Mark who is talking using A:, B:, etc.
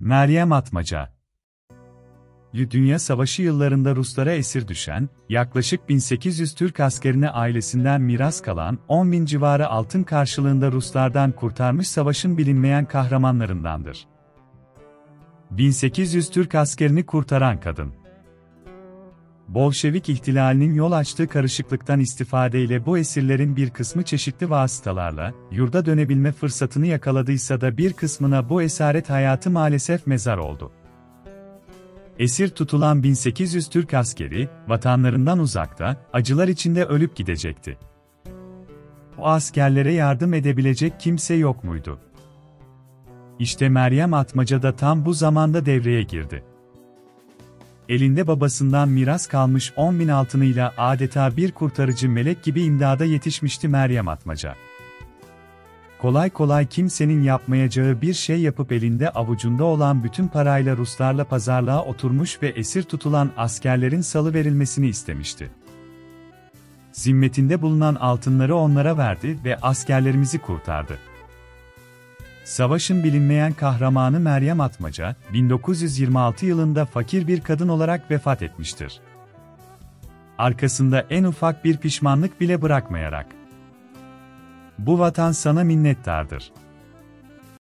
A: Meryem Atmaca. Dünya Savaşı yıllarında Ruslara esir düşen, yaklaşık 1800 Türk askerine ailesinden miras kalan 10.000 civarı altın karşılığında Ruslardan kurtarmış savaşın bilinmeyen kahramanlarındandır. 1800 Türk askerini kurtaran kadın. Bolşevik ihtilalinin yol açtığı karışıklıktan istifadeyle bu esirlerin bir kısmı çeşitli vasıtalarla yurda dönebilme fırsatını yakaladıysa da bir kısmına bu esaret hayatı maalesef mezar oldu. Esir tutulan 1800 Türk askeri, vatanlarından uzakta, acılar içinde ölüp gidecekti. O askerlere yardım edebilecek kimse yok muydu? İşte Meryem Atmaca da tam bu zamanda devreye girdi. Elinde babasından miras kalmış 10.000 altınıyla adeta bir kurtarıcı melek gibi imdada yetişmişti Meryem Atmaca. Kolay kolay kimsenin yapmayacağı bir şey yapıp elinde avucunda olan bütün parayla Ruslarla pazarlığa oturmuş ve esir tutulan askerlerin salıverilmesini istemişti. Zimmetinde bulunan altınları onlara verdi ve askerlerimizi kurtardı. Savaşın bilinmeyen kahramanı Meryem Atmaca, 1926 yılında fakir bir kadın olarak vefat etmiştir. Arkasında en ufak bir pişmanlık bile bırakmayarak. Bu vatan sana minnettardır.